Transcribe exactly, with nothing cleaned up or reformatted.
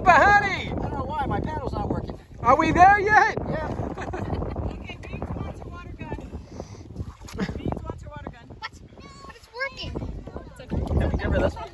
Papa Honey! I don't know why, my paddle's not working. Are we there yet? Yeah. Okay, Beans wants a water gun. Beans wants a water gun. What? But it's working. It's okay. Can we give her this one?